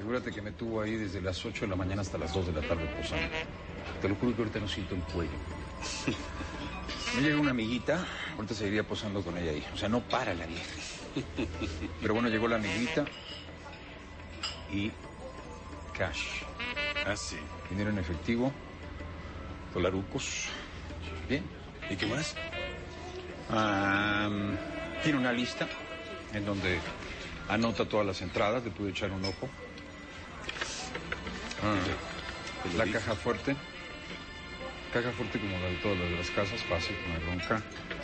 Figúrate que me tuvo ahí desde las 8 de la mañana hasta las 2 de la tarde posando. Te lo juro que ahorita no siento el cuello. Me llega una amiguita, ahorita seguiría posando con ella ahí. O sea, no para la vieja. Pero bueno, llegó la amiguita y cash. Ah, sí. Dinero en efectivo, dolarucos. Bien. ¿Y qué más? Tiene una lista en donde anota todas las entradas, le pude echar un ojo. La caja fuerte. Caja fuerte como la de todas las casas, fácil, no hay bronca.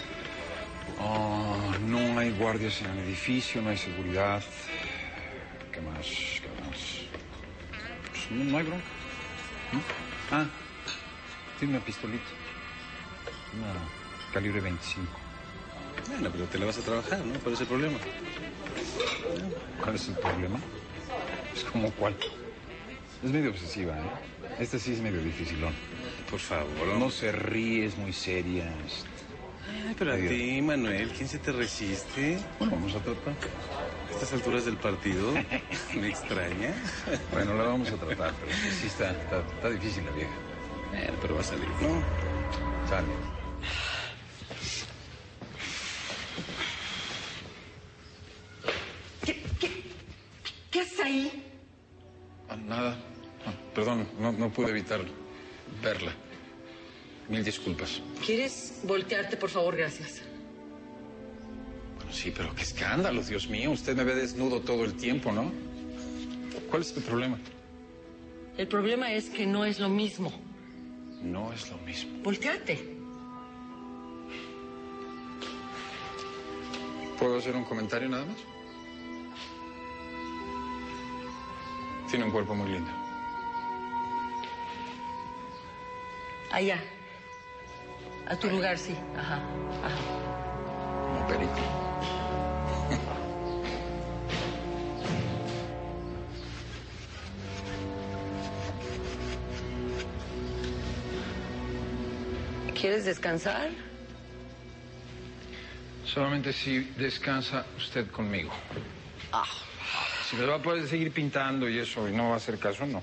No hay guardias en el edificio, no hay seguridad. ¿Qué más? ¿Qué más? Pues no hay bronca. ¿No? Tiene una pistolita. Una calibre 25. Bueno, pero te la vas a trabajar, ¿no? ¿Cuál es el problema? ¿Cuál es el problema? Es como cuál. Es medio obsesiva, ¿eh? Esta sí es medio dificilón. Por favor. No se ríe, es muy seria. Ay, pero a ti, Manuel, ¿quién se te resiste? Bueno, vamos a tratar. A estas alturas del partido, ¿me extraña? Bueno, la vamos a tratar, pero sí está difícil la vieja. Pero va a salir, ¿no? Sale. ¿Qué haces ahí? Nada. Perdón, no pude evitar verla. Mil disculpas. ¿Quieres voltearte, por favor? Gracias. Bueno, sí, pero qué escándalo, Dios mío. Usted me ve desnudo todo el tiempo, ¿no? ¿Cuál es tu problema? El problema es que no es lo mismo. No es lo mismo. Volteate. ¿Puedo hacer un comentario nada más? Tiene un cuerpo muy lindo. Allá. A tu lugar, sí. Ajá. Como perico. ¿Quieres descansar? Solamente si descansa usted conmigo. Si me va a poder seguir pintando y eso y no va a hacer caso, no.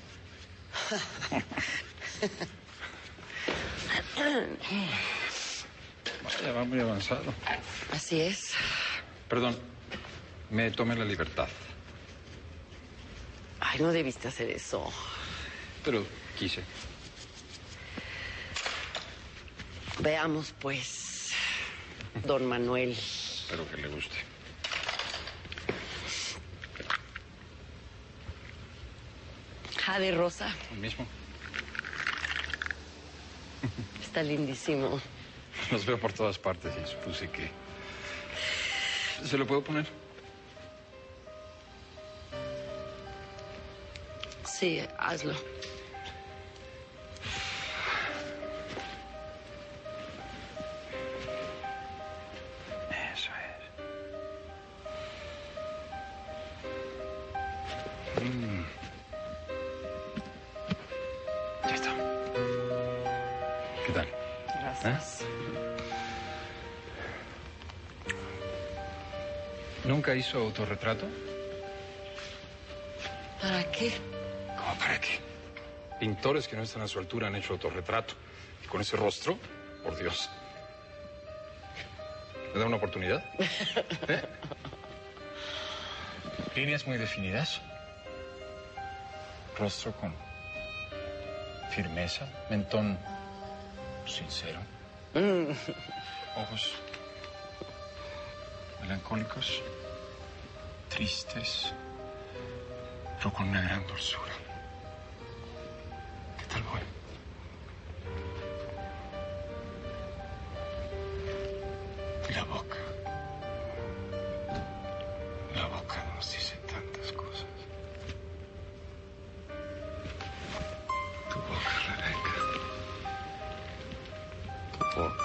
Ya va muy avanzado. Así es. Perdón, me tomé la libertad. Ay, no debiste hacer eso. Pero quise. Veamos, pues, don Manuel. Espero que le guste. Jade rosa. ¿El mismo? Está lindísimo. Los veo por todas partes y supuse que... ¿Se lo puedo poner? Sí, hazlo. Eso es. Ya está. ¿Qué tal? Gracias. ¿Nunca hizo autorretrato? ¿Para qué? ¿Cómo para qué? Pintores que no están a su altura han hecho autorretrato. Y con ese rostro, por Dios. ¿Me da una oportunidad? Líneas muy definidas. Rostro con firmeza. Mentón sincero. Ojos melancólicos. Tristes. Pero con una gran dulzura. ¿Qué tal voy? Y la boca. La boca nos dice tantas cosas. Tu boca, Rebeca. Tu boca.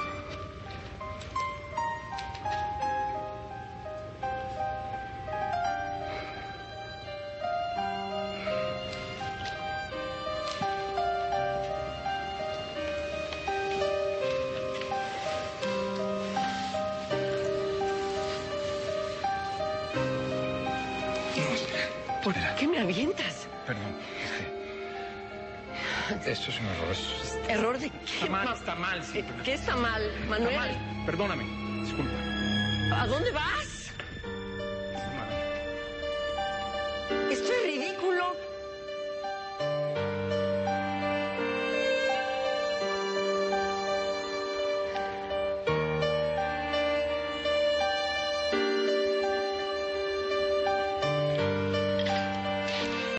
¿Por qué me avientas? Perdón, esto es un error. ¿Error de qué? Está mal, sí. ¿Qué está mal, Manuel? Está mal. Perdóname, disculpa. ¿A dónde vas?